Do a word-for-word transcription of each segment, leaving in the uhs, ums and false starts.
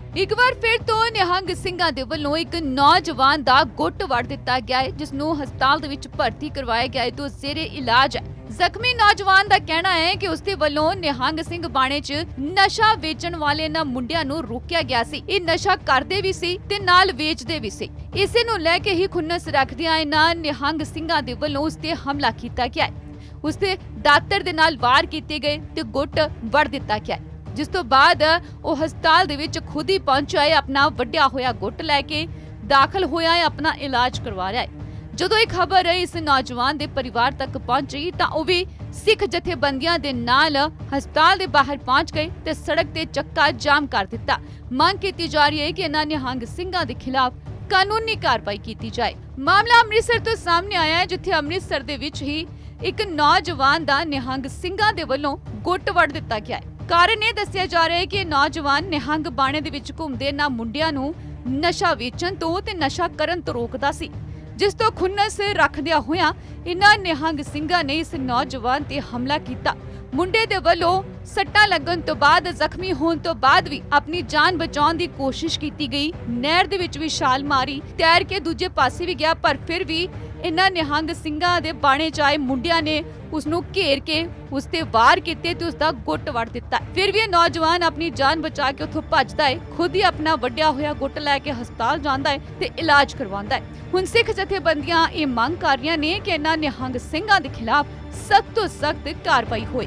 एक बार फिर तो निहंग ਸਿੰਘਾਂ ਦੇ ਵੱਲੋਂ एक नौजवान ਦਾ गुੱਟ ਵੜ ਦਿੱਤਾ ਗਿਆ है, जिस ਨੂੰ ਹਸਪਤਾਲ ਦੇ ਵਿੱਚ ਭਰਤੀ ਕਰਵਾਇਆ ਗਿਆ है तो ਜ਼ੇਰੇ इलाज है। ਜ਼ਖਮੀ ਨੌਜਵਾਨ ਦਾ ਕਹਿਣਾ ਹੈ ਕਿ ਉਸਦੇ ਵੱਲੋਂ ਨਿਹੰਗ ਸਿੰਘ ਬਾਣੇ 'ਚ ਨਸ਼ਾ ਵੇਚਣ ਵਾਲੇ ਇਹਨਾਂ ਮੁੰਡਿਆਂ ਨੂੰ ਰੋਕਿਆ ਗਿਆ ਸੀ। ਇਹ ਨਸ਼ਾ ਕਰਦੇ ਵੀ ਸੀ ਤੇ ਨਾਲ ਵੇਚਦੇ ਵੀ ਸੀ। ਇਸੇ ਨੂੰ ਲੈ ਕੇ ਹੀ ਖੁੰਨਸ ਰੱਖਦਿਆਂ ਇਹਨਾਂ ਨਿਹੰਗ ਸਿੰਘਾਂ ਦੇ ਵੱਲੋਂ ਉਸ ਤੇ ਹਮਲਾ ਕੀਤਾ ਗਿਆ ਹੈ। ਉਸਦੇ ਦਾਤਰ ਦੇ ਨਾਲ ਵਾਰ ਕੀਤੇ ਗਏ ਤੇ ਗੁੱਟ ਵੜ ਦਿੱਤਾ ਗਿਆ, जिस तो बाद वो हस्पताल दे विच खुद ही पहुंचा है, अपना वड्डिया होया गुट लैके दाखिल होया है, अपना इलाज करवा रहा है। जदों ये खबर इस नौजवान दे परिवार तक पहुंची तां ओह भी सिख जथेबंदियां दे नाल हस्पताल दे बाहर पहुंच गए ते सड़क ते चक्का जाम कर दिता। मांग की जा रही है कि इन्हां निहंग ਸਿੰਘਾਂ दे खिलाफ कानूनी कार्रवाई की जाए। मामला अमृतसर तो सामने आया है, जिथे अमृतसर दे विच ही एक नौजवान दा निहंग ਸਿੰਘਾਂ दे वल्लों गुट वड़ दिता गया है। कारण ਇਹ ਦੱਸਿਆ ਜਾ ਰਿਹਾ ਹੈ ਕਿ ਨੌਜਵਾਨ ਨਿਹੰਗ ਬਾਣੇ ਦੇ ਵਿੱਚ ਘੁੰਮਦੇ ਇਹਨਾਂ ਮੁੰਡਿਆਂ ਨੂੰ ਨਸ਼ਾ ਵੇਚਣ ਤੋਂ ਤੇ ਨਸ਼ਾ ਕਰਨ ਤੋਂ ਰੋਕਦਾ ਸੀ, ਜਿਸ ਤੋਂ ਖੁੰਨਸ ਰੱਖਦਿਆਂ ਹੋਇਆਂ ਇਹਨਾਂ ਨਿਹੰਗ ਸਿੰਘਾਂ ਨੇ ਇਸ ਨੌਜਵਾਨ ਤੇ ਹਮਲਾ ਕੀਤਾ। ਮੁੰਡੇ ਦੇ ਵੱਲੋਂ ਸੱਟਾਂ ਲੱਗਣ ਤੋਂ ਬਾਅਦ ਜ਼ਖਮੀ ਹੋਣ ਤੋਂ ਬਾਅਦ ਵੀ ਆਪਣੀ ਜਾਨ ਬਚਾਉਣ ਦੀ ਕੋਸ਼ਿਸ਼ ਕੀਤੀ ਗਈ। ਨਹਿਰ ਦੇ ਵਿੱਚ ਵੀ ਛਾਲ ਮਾਰੀ, ਤੈਰ ਕੇ ਦੂਜੇ ਪਾਸੇ ਵੀ ਗਿਆ, ਪਰ ਫਿਰ ਵੀ ਇਹਨਾਂ ਨਿਹੰਗ ਸਿੰਘਾਂ ਦੇ ਬਾਣੇ 'ਚ ਆਏ ਮੁੰਡਿਆਂ ਨੇ ਉਸ ਨੂੰ ਘੇਰ ਕੇ ਉਸ ਤੇ ਵਾਰ ਕੀਤੇ ਤੇ ਉਸ ਦਾ ਗੁੱਟ ਵੜ ਦਿੱਤਾ। ਫਿਰ ਵੀ ਇਹ ਨੌਜਵਾਨ ਆਪਣੀ ਜਾਨ ਬਚਾ ਕੇ ਉੱਥੋਂ ਭੱਜਦਾ ਹੈ, ਖੁਦ ਹੀ ਆਪਣਾ ਵੱਡਿਆ ਹੋਇਆ ਗੁੱਟ ਲੈ ਕੇ ਹਸਪਤਾਲ ਜਾਂਦਾ ਹੈ ਤੇ ਇਲਾਜ ਕਰਵਾਉਂਦਾ ਹੈ। ਹੁਣ ਸਿੱਖ ਜਥੇਬੰਦੀਆਂ ਇਹ ਮੰਗ ਕਰ ਰਹੀਆਂ ਨੇ ਕਿ ਇਹਨਾਂ ਨਿਹੰਗ ਸਿੰਘਾਂ ਦੇ ਖਿਲਾਫ ਸਖਤ ਤੋਂ ਸਖਤ ਕਾਰਵਾਈ ਹੋਏ।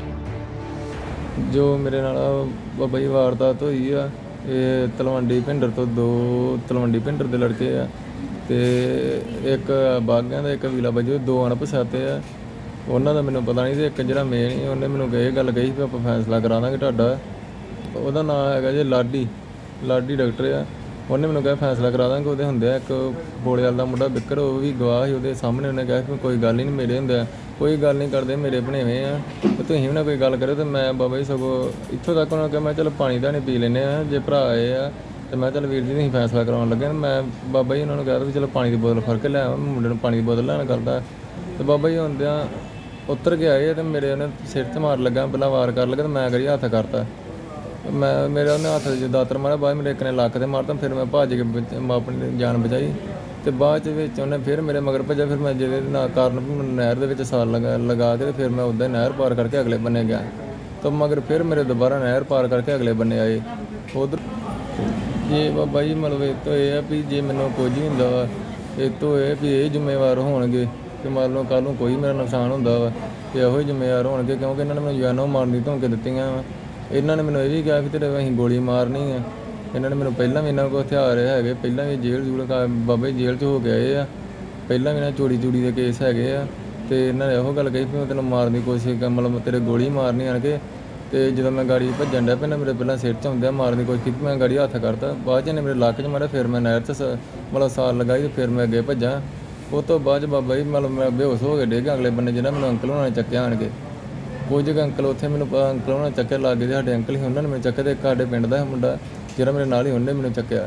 जो मेरे नाल बाबा जी वारदात हुई आ, ये तलवंडी भिंडर तो दो तलवंडी भिंडर दे लड़के आ ते एक बागियां दा एक विला बजो, दो अणपछाते आ। ਉਹਨਾਂ ਦਾ ਮੈਨੂੰ ਪਤਾ ਨਹੀਂ ਤੇ ਇੱਕ ਜਿਹੜਾ ਮੇਨ ਹੀ ਉਹਨੇ ਮੈਨੂੰ ਇਹ ਗੱਲ ਕਹੀ ਵੀ ਆਪਾਂ ਫੈਸਲਾ ਕਰਾ ਦਾਂਗੇ ਤੁਹਾਡਾ। ਉਹਦਾ ਨਾਮ ਹੈਗਾ ਜੀ ਲਾਡੀ, ਲਾਡੀ ਡਾਕਟਰ ਆ। ਉਹਨੇ ਮੈਨੂੰ ਕਿਹਾ ਫੈਸਲਾ ਕਰਾ ਦਾਂਗੇ। ਉਹਦੇ ਹੁੰਦੇ ਆ ਇੱਕ ਬੋਲੇ ਵਾਲਾ ਦਾ ਮੁੰਡਾ ਬਿੱਕਰ, ਉਹ ਵੀ ਗਵਾਹ ਸੀ ਉਹਦੇ ਸਾਹਮਣੇ। ਉਹਨੇ ਕਿਹਾ ਕਿ ਕੋਈ ਗੱਲ ਹੀ ਨਹੀਂ, ਮੇਰੇ ਹੁੰਦੇ ਆ, ਕੋਈ ਗੱਲ ਨਹੀਂ ਕਰਦੇ, ਮੇਰੇ ਬਣੇਵੇਂ ਆ, ਤੇ ਤੁਸੀਂ ਵੀ ਨਾ ਕੋਈ ਗੱਲ ਕਰਿਓ। ਤੇ ਮੈਂ ਬਾਬਾ ਜੀ ਸਗੋਂ ਇੱਥੋਂ ਤੱਕ ਉਹਨਾਂ ਨੂੰ ਕਿਹਾ ਮੈਂ ਚਲ ਪਾਣੀ ਦਾ ਨਹੀਂ ਪੀ ਲੈਂਦੇ ਆ, ਜੇ ਭਰਾ ਆਏ ਆ ਤੇ ਮੈਂ ਚੱਲ ਵੀਰ ਜੀ ਤੁਸੀਂ ਫੈਸਲਾ ਕਰਾਉਣ ਲੱਗੇ। ਮੈਂ ਬਾਬਾ ਜੀ ਉਹਨਾਂ ਨੂੰ ਕਿਹਾ ਵੀ ਚਲੋ ਪਾਣੀ ਦੀ ਬੋਤਲ ਫੜ ਕੇ ਲੈ ਆਵਾਂ, ਮੁੰਡੇ ਨੂੰ ਪਾਣੀ ਦੀ ਬੋਤਲ ਲੈਣ ਕਰਦਾ। ਤੇ ਬਾਬਾ ਜੀ ਹੁੰਦਿਆਂ ਉਤਰ ਕੇ ਆਏ ਤੇ ਮੇਰੇ ਉਹਨੇ ਸਿਰ 'ਚ ਮਾਰ ਲੱਗਾ, ਪਹਿਲਾਂ ਵਾਰ ਕਰ ਲੱਗਾ ਤੇ ਮੈਂ ਕਰੀ ਹੱਥ ਕਰਤਾ। ਮੈਂ ਮੇਰੇ ਉਹਨੇ ਹੱਥ 'ਚ ਦਾਤਰ ਮਾਰਿਆ, ਬਾਅਦ ਮੇਰੇ ਇੱਕ ਨੇ ਲੱਕ 'ਤੇ ਮਾਰਤਾ। ਫਿਰ ਮੈਂ ਭੱਜ ਕੇ ਆਪਣੀ ਜਾਨ ਬਚਾਈ ਤੇ ਬਾਅਦ 'ਚ ਵਿੱਚ ਉਹਨੇ ਫਿਰ ਮੇਰੇ ਮਗਰ ਭੱਜਿਆ। ਫਿਰ ਮੈਂ ਜਿਹਦੇ ਨਾਲ ਕਾਰਨ ਨਹਿਰ ਦੇ ਵਿੱਚ ਸਾਲ ਲਗਾ ਲਗਾ ਕੇ ਤੇ ਫਿਰ ਮੈਂ ਉੱਦਾਂ ਨਹਿਰ ਪਾਰ ਕਰਕੇ ਅਗਲੇ ਬੰਨੇ ਗਿਆ। ਤਾਂ ਮਗਰ ਫਿਰ ਮੇਰੇ ਦੁਬਾਰਾ ਨਹਿਰ ਪਾਰ ਕਰਕੇ ਅਗਲੇ ਬੰਨੇ ਆਏ ਉੱਧਰ। ਜੇ ਬਾਬਾ ਜੀ ਮਤਲਬ ਇਹ ਤੋਂ ਇਹ ਆ ਵੀ ਜੇ ਮੈਨੂੰ ਕੁਝ ਹੀ ਹੁੰਦਾ ਵਾ, ਇਹ ਤੋਂ ਇਹ ਵੀ ਇਹ ਜ਼ਿੰਮੇਵਾਰ ਹੋਣਗੇ ਕਿ ਮੰਨ ਲਓ ਕੱਲ੍ਹ ਨੂੰ ਕੋਈ ਮੇਰਾ ਨੁਕਸਾਨ ਹੁੰਦਾ ਵਾ ਤੇ ਇਹੋ ਹੀ ਜ਼ਿੰਮੇਵਾਰ ਹੋਣਗੇ, ਕਿਉਂਕਿ ਇਹਨਾਂ ਨੇ ਮੈਨੂੰ ਜਾਨੋਂ ਮਾਰਨ ਦੀ ਧਮਕੀ ਦਿੱਤੀਆਂ ਵਾ। ਇਹਨਾਂ ਨੇ ਮੈਨੂੰ ਇਹ ਵੀ ਕਿਹਾ ਵੀ ਤੇਰੇ ਅਸੀਂ ਗੋਲੀ ਮਾਰਨੀ ਆ। ਇਹਨਾਂ ਨੇ ਮੈਨੂੰ ਪਹਿਲਾਂ ਵੀ ਇਹਨਾਂ ਕੋਲ ਹਥਿਆਰ ਹੈਗੇ, ਪਹਿਲਾਂ ਵੀ ਜੇਲ੍ਹ ਜੂਲ੍ਹ ਬਾਬਾ ਜੀ ਜੇਲ੍ਹ 'ਚ ਹੋ ਕੇ ਆਏ ਆ, ਪਹਿਲਾਂ ਵੀ ਇਹਨਾਂ ਚੋਰੀ ਚੂੜੀ ਦੇ ਕੇਸ ਹੈਗੇ ਆ। ਤੇ ਇਹਨਾਂ ਨੇ ਇਹੋ ਗੱਲ ਕਹੀ ਵੀ ਮੈਂ ਤੈਨੂੰ ਮਾਰਨ ਦੀ ਕੋਸ਼ਿਸ਼ ਕਰ, ਮਤਲਬ ਤੇਰੇ ਗੋਲੀ ਮਾਰਨੀ ਆਣ ਕੇ। ਤੇ ਜਦੋਂ ਮੈਂ ਗਾੜੀ ਭੱਜਣ ਡਿਆ ਪਹਿਲਾਂ ਮੇਰੇ ਪਹਿਲਾਂ ਸਿਰ 'ਚ ਆਉਂਦਿਆ ਮਾਰਨ ਦੀ ਕੋਸ਼ਿਸ਼ ਕੀਤੀ, ਮੈਂ ਗਾੜੀ ਹੱਥ ਕਰਤਾ। ਬਾਅਦ 'ਚ ਇਹਨੇ ਮੇਰੇ ਲੱਕ 'ਚ ਮਾਰਿਆ, ਫਿਰ ਮੈਂ ਨਹਿਰ 'ਚ ਮਤਲਬ ਸਾਲ ਲਗਾਈ ਤੇ ਫਿਰ ਮੈਂ ਅੱਗੇ ਭੱਜਾਂ। ਉਹ ਤੋਂ ਬਾਅਦ ਬਾਬਾ ਜੀ ਮਤਲਬ ਮੈਂ ਬੇਹੋਸ਼ ਹੋ ਕੇ ਡਿੱਗ ਗਿਆ। ਅਗਲੇ ਬੰਨੇ ਜਿਹੜਾ ਮੈਨੂੰ ਅੰਕਲ ਹੋਣਾ ਨੇ ਚੱਕਿਆ ਆਣ ਕੇ, ਕੁਝ ਕੁ ਅੰਕਲ ਉੱਥੇ ਮੈਨੂੰ ਅੰਕਲ ਹੋਣਾ ਚੱਕਿਆ ਲੱਗ ਗਏ, ਸਾਡੇ ਅੰਕਲ ਸੀ ਉਹਨਾਂ ਨੇ ਮੈਨੂੰ ਚੱਕਿਆ। ਤੇ ਇੱਕ ਸਾਡੇ ਪਿੰਡ ਦਾ ਮੁੰਡਾ ਜਿਹੜਾ ਮੇਰੇ ਨਾਲ ਹੀ ਉਹਨੇ ਮੈਨੂੰ ਚੱਕਿਆ।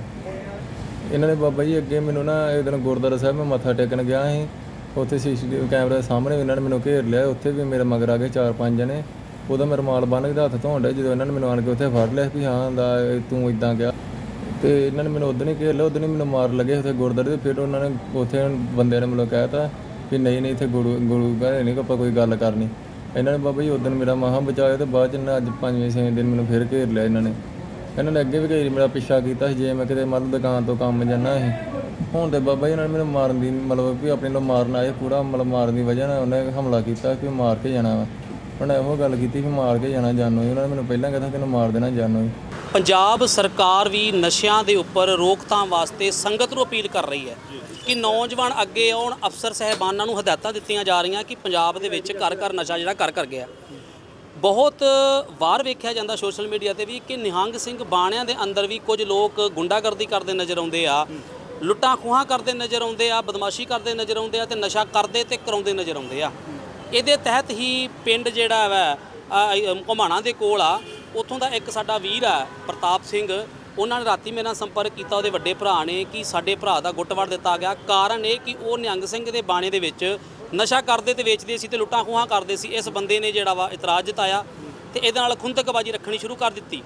ਇਹਨਾਂ ਨੇ ਬਾਬਾ ਜੀ ਅੱਗੇ ਮੈਨੂੰ ਨਾ ਇੱਕ ਦਿਨ ਗੁਰਦੁਆਰਾ ਸਾਹਿਬ ਮੈਂ ਮੱਥਾ ਟੇਕਣ ਗਿਆ ਸੀ, ਉੱਥੇ ਸੀ ਸੀ ਟੀ ਵੀ ਕੈਮਰੇ ਦੇ ਸਾਹਮਣੇ ਇਹਨਾਂ ਨੇ ਮੈਨੂੰ ਘੇਰ ਲਿਆ। ਉੱਥੇ ਵੀ ਮੇਰੇ ਮਗਰ ਆ ਗਏ ਚਾਰ ਪੰਜ ਜਣੇ। ਉਹਦਾ ਮੈਂ ਰੁਮਾਲ ਬੰਨ੍ਹ ਕੇ ਹੱਥ ਧੋਣ ਡਿਆ, ਜਦੋਂ ਇਹਨਾਂ ਨੇ ਮੈਨੂੰ ਆਣ ਕੇ ਉੱਥੇ ਫੜ ਲਿਆ ਵੀ ਹਾਂ ਦਾ ਤੂੰ ਇੱਦਾਂ ਗਿਆ। ਤੇ ਇਹਨਾਂ ਨੇ ਮੈਨੂੰ ਉਦੋਂ ਹੀ ਘੇਰ ਲਿਆ, ਉਦੋਂ ਹੀ ਮੈਨੂੰ ਮਾਰ ਲੱਗੇ ਉੱਥੇ ਗੁਰਦੁਆਰੇ। ਤੇ ਫਿਰ ਉਹਨਾਂ ਨੇ ਉੱਥੇ ਬੰਦਿਆਂ ਨੇ ਮੈਨੂੰ ਕਹਿ ਤਾ ਵੀ ਨਹੀਂ ਨਹੀਂ ਇੱਥੇ ਗੁਰੂ ਗੁਰੂ ਘਰ ਨਹੀਂ ਆਪਾਂ ਕੋਈ ਗੱਲ ਕਰਨੀ। ਇਹਨਾਂ ਨੇ ਬਾਬਾ ਜੀ ਉਦੋਂ ਮੇਰਾ ਮਹਾਂ ਬਚਾਇਆ ਤੇ ਬਾਅਦ 'ਚ ਇਹਨਾਂ ਅੱਜ ਪੰਜਵੇਂ ਛੇਵੇਂ ਦਿਨ ਮੈਨੂੰ ਫਿਰ ਘੇਰ ਲਿਆ। ਇਹਨਾਂ ਨੇ ਇਹਨਾਂ ਨੇ ਅੱਗੇ ਵੀ ਘੇਰੀ ਮੇਰਾ ਪਿੱਛਾ ਕੀਤਾ ਸੀ, ਜੇ ਮੈਂ ਕਿਤੇ ਮਤਲਬ ਦੁਕਾਨ ਤੋਂ ਕੰਮ ਜਾਂਦਾ ਸੀ। ਹੁਣ ਤੇ ਬਾਬਾ ਜੀ ਇਹਨਾਂ ਨੇ ਮੈਨੂੰ ਮਾਰਨ ਦੀ ਮਤਲਬ ਵੀ ਆਪਣੇ ਨੂੰ ਮਾਰਨ ਆਏ, ਪੂਰਾ ਮਤਲਬ ਮਾਰਨ ਦੀ ਵਜ੍ਹਾ ਨਾਲ ਉਹਨੇ ਹਮਲਾ ਕੀਤਾ ਕਿ ਮਾਰ ਕੇ ਜਾਣਾ ਵਾ। ਉਹਨੇ ਇਹੋ ਗੱਲ ਕੀਤੀ ਵੀ ਮਾਰ ਕੇ ਜਾਣਾ ਜਾਨੋਂ ਹੀ। ਉਹਨਾਂ ਨੇ ਮੈਨੂੰ ਪਹਿਲਾਂ ਕਹਿੰਦਾ ਤੈਨੂੰ ਮਾਰ ਦੇਣਾ ਜਾਨੋਂ ਹੀ। ਪੰਜਾਬ ਸਰਕਾਰ ਵੀ ਨਸ਼ਿਆਂ ਦੇ ਉੱਪਰ ਰੋਕਥਾਮ ਵਾਸਤੇ ਸੰਗਤ ਨੂੰ ਅਪੀਲ ਕਰ ਰਹੀ ਹੈ ਕਿ ਨੌਜਵਾਨ ਅੱਗੇ ਆਉਣ। ਅਫਸਰ ਸਾਹਿਬਾਨਾਂ ਨੂੰ ਹਦਾਇਤਾਂ ਦਿੱਤੀਆਂ ਜਾ ਰਹੀਆਂ ਕਿ ਪੰਜਾਬ ਦੇ ਵਿੱਚ ਘਰ ਘਰ ਨਸ਼ਾ ਜਿਹੜਾ ਘਰ ਕਰ ਗਿਆ। ਬਹੁਤ ਵਾਰ ਵੇਖਿਆ ਜਾਂਦਾ ਸੋਸ਼ਲ ਮੀਡੀਆ ਤੇ ਵੀ ਕਿ ਨਿਹੰਗ ਸਿੰਘ ਬਾਣਿਆਂ ਦੇ ਅੰਦਰ ਵੀ ਕੁਝ ਲੋਕ ਗੁੰਡਾਗਰਦੀ ਕਰਦੇ ਨਜ਼ਰ ਆਉਂਦੇ ਆ, ਲੁੱਟਾਂ ਖੋਹਾਂ ਕਰਦੇ ਨਜ਼ਰ ਆਉਂਦੇ ਆ, ਬਦਮਾਸ਼ੀ ਕਰਦੇ ਨਜ਼ਰ ਆਉਂਦੇ ਆ ਤੇ ਨਸ਼ਾ ਕਰਦੇ ਤੇ ਕਰਾਉਂਦੇ ਨਜ਼ਰ ਆਉਂਦੇ ਆ। ਇਹਦੇ ਤਹਿਤ ਹੀ ਪਿੰਡ ਜਿਹੜਾ ਵਾ ਘੁਮਾਣਾ ਦੇ ਕੋਲ ਆ, ਉੱਥੋਂ ਦਾ ਇੱਕ ਸਾਡਾ ਵੀਰ ਆ ਪ੍ਰਤਾਪ ਸਿੰਘ, ਉਹਨਾਂ ਨੇ ਰਾਤੀ ਮੇਰੇ ਨਾਲ ਸੰਪਰਕ ਕੀਤਾ। ਉਹਦੇ ਵੱਡੇ ਭਰਾ ਨੇ ਕਿ ਸਾਡੇ ਭਰਾ ਦਾ ਗੁੱਟ ਵੜ ਦਿੱਤਾ ਗਿਆ। ਕਾਰਨ ਇਹ ਕਿ ਉਹ ਨਿਹੰਗ ਸਿੰਘ ਦੇ ਬਾਣੇ ਦੇ ਵਿੱਚ ਨਸ਼ਾ ਕਰਦੇ ਤੇ ਵੇਚਦੇ ਸੀ ਤੇ ਲੁੱਟਾਂ ਖੋਹਾਂ ਕਰਦੇ ਸੀ। ਇਸ ਬੰਦੇ ਨੇ ਜਿਹੜਾ ਵਾ ਇਤਰਾਜ਼ ਜਤਾਇਆ ਤੇ ਇਹਦੇ ਨਾਲ ਖੁੰਦਕਬਾਜ਼ੀ ਰੱਖਣੀ ਸ਼ੁਰੂ ਕਰ ਦਿੱਤੀ।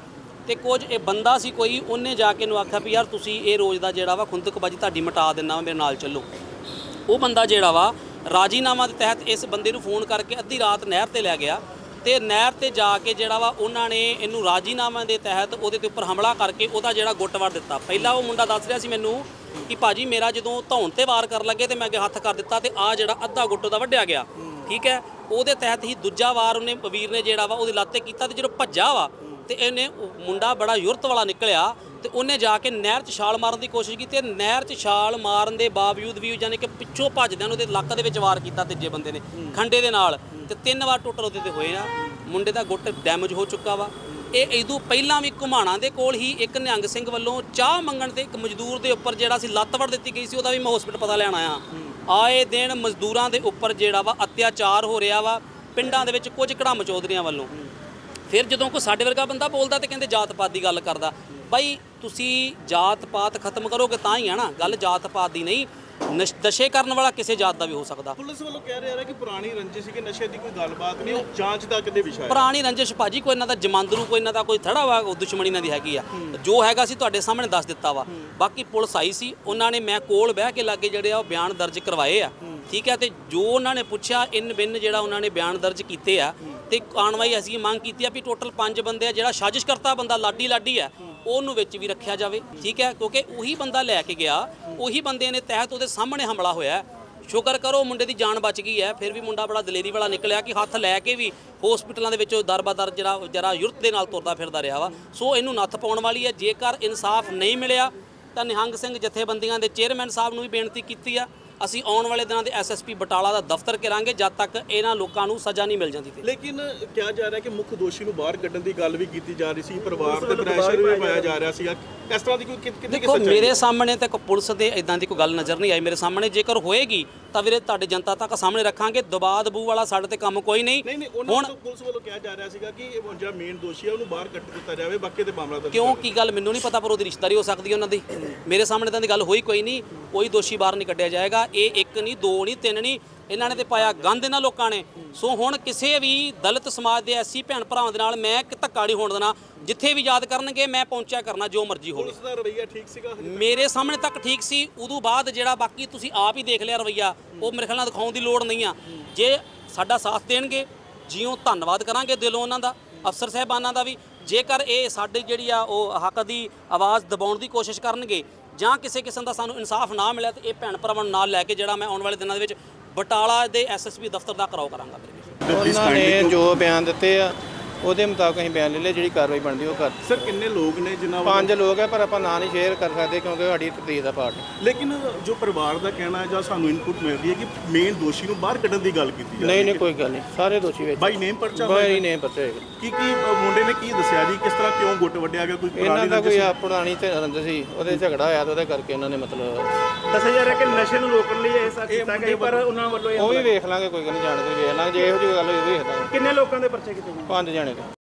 ਤੇ ਕੁਝ ਇਹ ਬੰਦਾ ਸੀ ਕੋਈ, ਉਹਨੇ ਜਾ ਕੇ ਨੂੰ ਆਖਿਆ ਵੀ ਯਾਰ ਤੁਸੀਂ ਇਹ ਰੋਜ਼ ਦਾ ਜਿਹੜਾ ਵਾ ਖੁੰਦਕਬਾਜੀ ਤੁਹਾਡੀ ਮਿਟਾ ਦਿੰਦਾ ਵਾ, ਮੇਰੇ ਨਾਲ ਚੱਲੋ। ਉਹ ਬੰਦਾ ਜਿਹੜਾ ਵਾ ਰਾਜੀਨਾਮਾ ਦੇ ਤਹਿਤ ਇਸ ਬੰਦੇ ਨੂੰ ਫੋਨ ਕਰਕੇ ਅੱਧੀ ਰਾਤ ਨਹਿਰ ਤੇ ਲੈ ਗਿਆ ਤੇ ਨਹਿਰ ਤੇ ਜਾ ਕੇ ਜਿਹੜਾ ਵਾ ਉਹਨਾਂ ਨੇ ਇਹਨੂੰ ਰਾਜੀਨਾਮੇ ਦੇ ਤਹਿਤ ਉਹਦੇ ਤੇ ਉੱਪਰ ਹਮਲਾ ਕਰਕੇ ਉਹਦਾ ਜਿਹੜਾ ਗੁੱਟ ਵੜ ਦਿੱਤਾ। ਪਹਿਲਾਂ ਉਹ ਮੁੰਡਾ ਦੱਸ ਰਿਹਾ ਸੀ ਮੈਨੂੰ ਕਿ ਭਾਜੀ ਮੇਰਾ ਜਦੋਂ ਧੌਣ ਤੇ ਵਾਰ ਕਰਨ ਲੱਗੇ ਤੇ ਮੈਂ ਅੱਗੇ ਹੱਥ ਕਰ ਦਿੱਤਾ ਤੇ ਆ ਜਿਹੜਾ ਅੱਧਾ ਗੁੱਟ ਉਹਦਾ ਵੱਢਿਆ ਗਿਆ, ਠੀਕ ਹੈ। ਉਹਦੇ ਤਹਿਤ ਹੀ ਦੂਜਾ ਵਾਰ ਉਹਨੇ ਵੀਰ ਨੇ ਜਿਹੜਾ ਵਾ ਉਹਦੀ ਲੱਤ ਤੇ ਕੀਤਾ ਤੇ ਜਦੋਂ ਭੱਜਾ ਵਾ ਤੇ ਇਹਨੇ ਮੁੰਡਾ ਬੜਾ ਯੁਰਤ ਵਾਲਾ ਨਿਕਲਿਆ ਤੇ ਉਹਨੇ ਜਾ ਕੇ ਨਹਿਰ 'ਚ ਛਾਲ ਮਾਰਨ ਦੀ ਕੋਸ਼ਿਸ਼ ਕੀਤੀ ਤੇ ਨਹਿਰ 'ਚ ਛਾਲ ਮਾਰਨ ਦੇ ਬਾਵਜੂਦ ਵੀ ਯਾਨੀ ਕਿ ਪਿੱਛੋਂ ਭੱਜਦਿਆਂ ਨੂੰ ਉਹਦੇ ਲੱਕ ਦੇ ਵਿੱਚ ਵਾਰ ਕੀਤਾ ਤੀਜੇ ਬੰਦੇ ਨੇ ਖੰਡੇ ਦੇ ਨਾਲ ਤੇ ਤਿੰਨ ਵਾਰ ਟੋਟਲ ਉਹਦੇ ਤੇ ਹੋਏ ਆ। ਮੁੰਡੇ ਦਾ ਗੁੱਟ ਡੈਮੇਜ ਹੋ ਚੁੱਕਾ ਵਾ। ਇਹ ਇਦੋਂ ਪਹਿਲਾਂ ਵੀ ਘੁਮਾਣਾ ਦੇ ਕੋਲ ਹੀ ਇੱਕ ਨਿਹੰਗ ਸਿੰਘ ਵੱਲੋਂ ਚਾਹ ਮੰਗਣ ਤੇ ਇੱਕ ਮਜ਼ਦੂਰ ਦੇ ਉੱਪਰ ਜਿਹੜਾ ਸੀ ਲੱਤ ਵੜ ਦਿੱਤੀ ਗਈ ਸੀ, ਉਹਦਾ ਵੀ ਮੈਂ ਹਸਪੀਟਲ ਪਤਾ ਲੈਣ ਆਇਆ। ਆਏ ਦਿਨ ਮਜ਼ਦੂਰਾਂ ਦੇ ਉੱਪਰ ਜਿਹੜਾ ਵਾ ਅਤਿਆਚਾਰ ਹੋ ਰਿਹਾ ਵਾ ਪਿੰਡਾਂ ਦੇ ਵਿੱਚ ਕੁਝ ਘੜਮ ਚੌਧਰੀਆਂ ਵੱਲੋਂ। ਫਿਰ ਜਦੋਂ ਕੋਈ ਸਾਡੇ ਵਰਗਾ ਬੰਦਾ ਬੋਲਦਾ ਤੇ ਕਹਿੰਦੇ ਜਾਤ ਪਾਤ ਦੀ ਗੱਲ ਕਰਦਾ। ਬਾਈ ਤੁਸੀਂ ਜਾਤ ਪਾਤ ਖਤਮ ਕਰੋਗੇ ਤਾਂ ਹੀ ਆ ਨਾ, ਗੱਲ ਜਾਤ ਪਾਤ ਦੀ ਨਹੀਂ। ਨਸ਼ ਨਸ਼ੇ ਕਰਨ ਵਾਲਾ ਕਿਸੇ ਜਾਤ ਦਾ ਵੀ ਹੋ ਸਕਦਾ। ਪੁਲਿਸ ਵੱਲੋਂ ਕਹਿ ਰਿਹਾ ਕਿ ਪੁਰਾਣੀ ਰੰਜਿਸ਼ ਸੀ ਕਿ ਨਸ਼ੇ ਦੀ ਕੋਈ ਗੱਲਬਾਤ ਨਹੀਂ, ਉਹ ਜਾਂਚ ਦਾ ਕਿਤੇ ਵਿਸ਼ਾ ਹੈ। ਪੁਰਾਣੀ ਰੰਜਿਸ਼ ਭਾਜੀ ਕੋਈ ਇਹਨਾਂ ਦਾ ਜਮਾਂਦਰੂ, ਕੋਈ ਇਹਨਾਂ ਦਾ ਕੋਈ ਥੜਾ ਵਾ, ਦੁਸ਼ਮਣੀ ਇਹਨਾਂ ਦੀ ਹੈਗੀ ਆ। ਜੋ ਹੈਗਾ ਸੀ ਤੁਹਾਡੇ ਸਾਹਮਣੇ ਦੱਸ ਦਿੱਤਾ ਵਾ। ਬਾਕੀ ਪੁਲਿਸ ਆਈ ਸੀ, ਉਹਨਾਂ ਨੇ ਮੈਂ ਕੋਲ ਬਹਿ ਕੇ ਲਾਗੇ ਜਿਹੜੇ ਆ ਉਹ ਬਿਆਨ ਦਰਜ ਕਰਵਾਏ ਆ, ਠੀਕ ਹੈ। ਤੇ ਜੋ ਉਹਨਾਂ ਨੇ ਪੁੱਛਿਆ ਇਨ ਬਿਨ ਜਿਹੜਾ ਉਹਨਾਂ ਨੇ ਬਿਆਨ ਦਰਜ ਕੀਤੇ ਆ ਤੇ ਕਾਰਵਾਈ ਅਸੀਂ ਮੰਗ ਕੀਤੀ ਆ ਵੀ ਟੋਟਲ ਪੰਜ ਬੰਦੇ ਆ, ਜਿਹੜਾ ਸਾਜ਼ਿਸ਼ ਕਰਤਾ ਬੰਦਾ ਲਾਡੀ ਲਾਡੀ ਆ ਉਹਨੂੰ ਵਿੱਚ ਵੀ ਰੱਖਿਆ ਜਾਵੇ, ਠੀਕ ਹੈ। ਕਿਉਂਕਿ ਉਹੀ ਬੰਦਾ ਲੈ ਕੇ ਗਿਆ, ਉਹੀ ਬੰਦੇ ਨੇ ਤਹਿਤ ਉਹਦੇ ਸਾਹਮਣੇ ਹਮਲਾ ਹੋਇਆ। ਸ਼ੁਕਰ ਕਰੋ ਮੁੰਡੇ ਦੀ ਜਾਨ ਬਚ ਗਈ ਹੈ। ਫਿਰ ਵੀ ਮੁੰਡਾ ਬੜਾ ਦਲੇਰੀ ਵਾਲਾ ਨਿਕਲਿਆ ਕਿ ਹੱਥ ਲੈ ਕੇ ਵੀ ਹਸਪੀਟਲਾਂ ਦੇ ਵਿੱਚ ਦਰਬਾਦਰ ਜਿਹੜਾ ਜਰਾ ਯੁਰਤ ਦੇ ਨਾਲ ਤੁਰਦਾ ਫਿਰਦਾ ਰਿਹਾ ਵਾ। ਸੋ ਇਹਨੂੰ ਨੱਥ ਪਾਉਣ ਵਾਲੀ ਹੈ। ਜੇਕਰ ਇਨਸਾਫ ਨਹੀਂ ਮਿਲਿਆ ਤਾਂ ਨਿਹੰਗ ਸਿੰਘ ਜਥੇਬੰਦੀਆਂ ਦੇ ਚੇਅਰਮੈਨ ਸਾਹਿਬ ਨੂੰ ਵੀ ਬੇਨਤੀ ਕੀਤੀ ਆ, ਅਸੀਂ ਆਉਣ ਵਾਲੇ ਦਿਨਾਂ ਦੇ ਐਸਐਸਪੀ ਬਟਾਲਾ ਦਾ ਦਫ਼ਤਰ ਕਰਾਂਗੇ ਜਦ ਤੱਕ ਇਹਨਾਂ ਲੋਕਾਂ ਨੂੰ ਸਜ਼ਾ ਨਹੀਂ ਮਿਲ ਜਾਂਦੀ। ਲੇਕਿਨ ਕਿਹਾ ਜਾ ਰਿਹਾ ਕਿ ਮੁੱਖ ਦੋਸ਼ੀ ਨੂੰ ਬਾਹਰ ਕੱਢਣ ਦੀ ਗੱਲ ਵੀ ਕੀਤੀ ਜਾ ਰਹੀ ਸੀ, ਪਰਿਵਾਰ ਤੇ ਪ੍ਰੈਸ਼ਰ ਵੀ ਪਾਇਆ ਜਾ ਰਿਹਾ ਸੀਗਾ। ਇਸ ਤਰ੍ਹਾਂ ਦੀ ਕੋਈ ਕਿਤੇ ਦੇਖੋ ਮੇਰੇ ਸਾਹਮਣੇ ਤੱਕ ਪੁਲਿਸ ਦੇ ਇਦਾਂ ਦੀ ਕੋਈ ਗੱਲ ਨਜ਼ਰ ਨਹੀਂ ਆਈ ਮੇਰੇ ਸਾਹਮਣੇ। ਜੇਕਰ ਹੋਏਗੀ ਤਾਂ ਵੀਰੇ ਤੁਹਾਡੇ ਜਨਤਾ ਤੱਕ ਸਾਹਮਣੇ ਰੱਖਾਂਗੇ। ਦਬਾਅ ਦਬੂ ਵਾਲਾ ਸਾਡੇ ਤੇ ਕੰਮ ਕੋਈ ਨਹੀਂ। ਹੁਣ ਪੁਲਿਸ ਵੱਲੋਂ ਕਿਹਾ ਜਾ ਰਿਹਾ ਸੀਗਾ ਕਿ ਜਿਹੜਾ ਮੇਨ ਦੋਸ਼ੀ ਹੈ ਉਹਨੂੰ ਬਾਹਰ ਕੱਢ ਦਿੱਤਾ ਜਾਵੇ, ਬਾਕੀ ਤੇ ਮਾਮਲਾ ਦਰਜ। ਕਿਉਂ ਕੀ ਗੱਲ ਮੈਨੂੰ ਨਹੀਂ ਪਤਾ, ਪਰ ਉਹਦੀ ਰਿਸ਼ਤੇਦਾਰੀ ਹੋ ਸਕਦੀ ਹੈ ਉਹਨਾਂ ਦੀ। ਮੇਰੇ ਸਾਹਮਣੇ ਤਾਂ ਦੀ ਗੱਲ ਹੋਈ ਕੋਈ ਨਹੀਂ, ਕੋਈ ਦੋਸ਼ੀ ਬਾਹਰ ਨਹੀਂ ਕੱਢਿਆ ਜਾਏਗਾ। ਇਹ ਇੱਕ ਨਹੀਂ, ਦੋ ਨਹੀਂ, ਤਿੰਨ ਨਹੀਂ, ਇਹਨਾਂ ਨੇ ਤੇ ਪਾਇਆ ਗੰਦ ਇਹਨਾਂ ਲੋਕਾਂ ਨੇ। ਸੋ ਹੁਣ ਕਿਸੇ ਵੀ ਦਲਿਤ ਸਮਾਜ ਦੇ ਐਸੀ ਭੈਣ ਭਰਾਵਾਂ ਦੇ ਨਾਲ ਮੈਂ ਕਿ ਧੱਕਾ ਨਹੀਂ ਹੋਣ ਦੇਣਾ। ਜਿੱਥੇ ਵੀ ਯਾਦ ਕਰਨਗੇ ਮੈਂ ਪਹੁੰਚਿਆ ਕਰਨਾ, ਜੋ ਮਰਜ਼ੀ ਹੋਵੇ। ਪੁਲਿਸ ਦਾ ਰਵੱਈਆ ਠੀਕ ਸੀਗਾ ਮੇਰੇ ਸਾਹਮਣੇ ਤੱਕ ਠੀਕ ਸੀ। ਉਦੋਂ ਬਾਅਦ ਜਿਹੜਾ ਬਾਕੀ ਤੁਸੀਂ ਆਪ ਹੀ ਦੇਖ ਲਿਆ ਰਵੱਈਆ, ਉਹ ਮੇਰੇ ਖਿਆਲ ਨਾਲ ਦਿਖਾਉਣ ਦੀ ਲੋੜ ਨਹੀਂ ਆ। ਜੇ ਸਾਡਾ ਸਾਥ ਦੇਣਗੇ ਜਿਉਂ ਧੰਨਵਾਦ ਕਰਾਂਗੇ ਦਿਲੋਂ ਉਹਨਾਂ ਦਾ, ਅਫਸਰ ਸਾਹਿਬਾਨਾਂ ਦਾ ਵੀ। ਜੇਕਰ ਇਹ ਸਾਡੀ ਜਿਹੜੀ ਆ ਉਹ ਹੱਕ ਦੀ ਆਵਾਜ਼ ਦਬਾਉਣ ਦੀ ਕੋਸ਼ਿਸ਼ ਕਰਨਗੇ ਜਾਂ ਕਿਸੇ ਕਿਸਮ ਦਾ ਸਾਨੂੰ ਇਨਸਾਫ ਨਾ ਮਿਲਿਆ ਤੇ ਇਹ ਭੈਣ ਭਰਾਵਾਂ ਨੂੰ ਨਾਲ ਲੈ ਕੇ ਜਿਹੜਾ ਮੈਂ ਆਉਣ ਵਾਲੇ ਦਿਨਾਂ ਦੇ ਵਿੱਚ ਬਟਾਲਾ ਦੇ ਐਸਐਸਪੀ ਦਫ਼ਤਰ ਦਾ ਘਰਾਓ ਕਰਾਂਗਾ। ਉਹਨਾਂ ਨੇ ਜੋ ਬਿਆਨ ਦਿੱਤੇ ਆ ਉਹਦੇ ਮੁਤਾਬਕ ਅਸੀਂ ਬਿਆਨ ਲੈ ਲਿਆ, ਜਿਹੜੀ ਕਾਰਵਾਈ ਬਣਦੀ ਉਹ ਕਰ। ਸਰ ਕਿੰਨੇ ਲੋਕ ਨੇ ਜਿਨ੍ਹਾਂ ਪੰਜ ਲੋਕ ਹੈ, ਪਰ ਆਪਾਂ ਨਾਂ ਨਹੀਂ ਸ਼ੇਅਰ ਕਰ ਸਕਦੇ ਕਿਉਂਕਿ ਸਾਡੀ ਤਫਤੀਸ਼ ਦਾ ਪਾਰਟ ਹੈ। ਲੇਕਿਨ ਜੋ ਪਰਿਵਾਰ ਦਾ ਕਹਿਣਾ ਹੈ ਜਾਂ ਸਾਨੂੰ ਇਨਪੁਟ ਮਿਲਦੀ ਹੈ ਕਿ ਮੇਨ ਦੋਸ਼ੀ ਨੂੰ ਬਾਹਰ ਕੱਢਣ ਦੀ ਗੱਲ ਕੀਤੀ ਨਹੀਂ ਨਹੀਂ ਕੋਈ ਗੱਲ ਨਹੀਂ, ਸਾਰੇ ਦੋਸ਼ੀ ਵਿੱਚ ਬਾਈ ਨੇਮ ਪਰਚਾ ਬਾਈ ਨੇਮ ਪਰਚਾ ਹੋਏਗਾ। ਕੀ ਕੀ ਮੁੰਡੇ ਨੇ ਕੀ ਦੱਸਿਆ ਜੀ, ਕਿਸ ਤਰ੍ਹਾਂ ਕਿਉਂ ਗੁੱਟ ਵੱਢਿਆ ਗਿਆ? ਕੋਈ ਇਹਨਾਂ ਦਾ ਕੋਈ ਪੁਰਾਣੀ ਤੇ ਰੰਜ ਸੀ, ਉਹਦੇ ਝਗੜਾ ਹੋਇਆ ਤੇ ਉਹਦੇ ਕਰਕੇ ਇਹਨਾਂ ਨੇ ਮਤਲਬ ਦੱਸਿਆ ਜਾ ਰਿਹਾ ਕਿ ਨਸ਼ੇ ਨੂੰ ਰੋਕਣ ਲਈ ਇਹ ਸਭ ਕੀਤਾ ਗਿਆ, ਪਰ ਉਹਨਾਂ ਵੱਲੋਂ ਉਹ ਵੀ ਵੇਖ ਲਾਂਗੇ, ਕੋਈ ਗੱਲ ਨਹੀਂ, ਜਾਣ ਕੇ ਵੇਖ ਲਾਂਗੇ। ਜੇ ਇਹੋ ਜਿਹੀ ਗੱਲ ਹੋਈ ਉਹ ਵੇਖ ਲਾਂਗੇ। ਕਿੰਨੇ ਲੋਕਾਂ ਦੇ ਪਰਚੇ ਕੀਤੇ ਗਏ? ਪੰਜ ਜਾਣੇ ਦੇ।